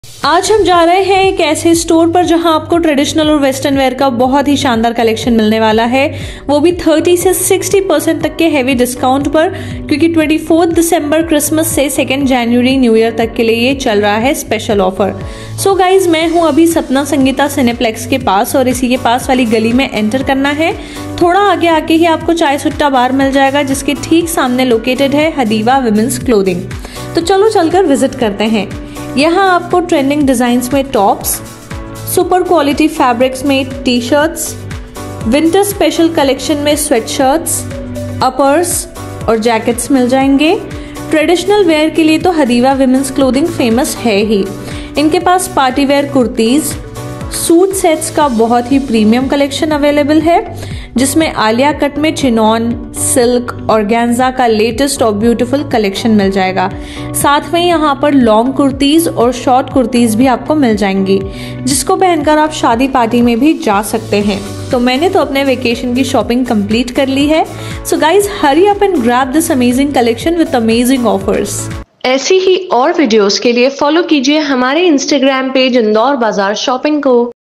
आज हम जा रहे हैं एक ऐसे स्टोर पर जहां आपको ट्रेडिशनल और वेस्टर्न वेयर का बहुत ही शानदार कलेक्शन मिलने वाला है, वो भी 30 से 60% तक के हेवी डिस्काउंट पर, क्योंकि 24 दिसंबर क्रिसमस से 2 जनवरी न्यू ईयर तक के लिए ये चल रहा है स्पेशल ऑफर। सो गाइज, मैं हूं अभी सपना संगीता सिनेप्लेक्स के पास और इसी के पास वाली गली में एंटर करना है। थोड़ा आगे आके ही आपको चाय सुट्टा बार मिल जाएगा, जिसके ठीक सामने लोकेटेड है हदीवा विमेंस क्लोथिंग। तो चलो चलकर विजिट करते हैं। यहाँ आपको ट्रेंडिंग डिजाइन्स में टॉप्स, सुपर क्वालिटी फैब्रिक्स में T shirts, winter special collection में स्वेट शर्ट्स, अपर्स और जैकेट्स मिल जाएंगे। ट्रेडिशनल वेयर के लिए तो हदीवा विमेंस क्लोथिंग फेमस है ही। इनके पास party wear kurtis, suit sets का बहुत ही प्रीमियम कलेक्शन अवेलेबल है, जिसमें आलिया कट में चिनॉन, सिल्क, ऑर्गेन्जा का लेटेस्ट और ब्यूटीफुल कलेक्शन मिल जाएगा। साथ में यहाँ पर लॉन्ग कुर्तीज और शॉर्ट कुर्तीज भी आपको मिल जाएंगी, जिसको पहनकर आप शादी पार्टी में भी जा सकते हैं। तो मैंने तो अपने वेकेशन की शॉपिंग कंप्लीट कर ली है। So guys, hurry up and grab this amazing collection with amazing offers. ऐसी ही और वीडियोस के लिए फॉलो कीजिए हमारे इंस्टाग्राम पेज इंदौर बाजार शॉपिंग को।